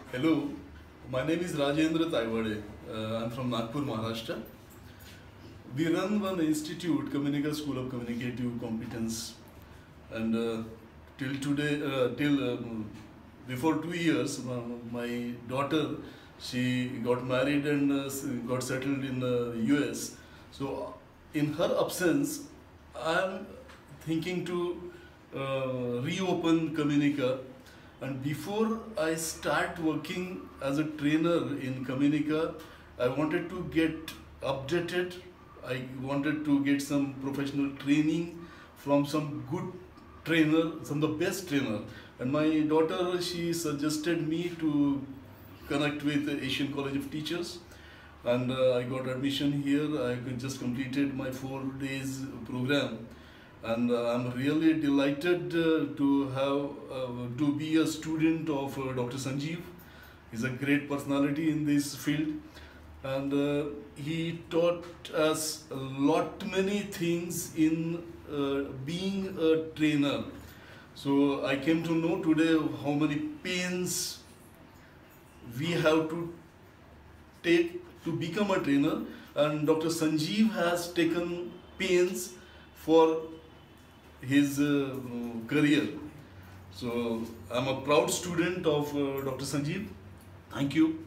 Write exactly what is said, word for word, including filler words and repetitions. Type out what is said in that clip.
Hello, my name is Rajendra Taiwade. Uh, I'm from Nagpur, Maharashtra. We run one institute, Communica School of Communicative Competence, and uh, till today, uh, till um, before two years, uh, my daughter, she got married and uh, got settled in the U S. So, in her absence, I'm thinking to uh, reopen Communica. And before I start working as a trainer in Communica, I wanted to get updated. I wanted to get some professional training from some good trainer, some the best trainer. And my daughter, she suggested me to connect with the Asian College of Teachers. And uh, I got admission here. I just completed my four days program. And uh, I'm really delighted uh, to have uh, to be a student of uh, Doctor Sanjeev. He's a great personality in this field, and uh, he taught us a lot many things in uh, being a trainer. So I came to know today how many pains we have to take to become a trainer, and Doctor Sanjeev has taken pains for his uh, career. So I'm a proud student of uh, Doctor Sanjeev. Thank you.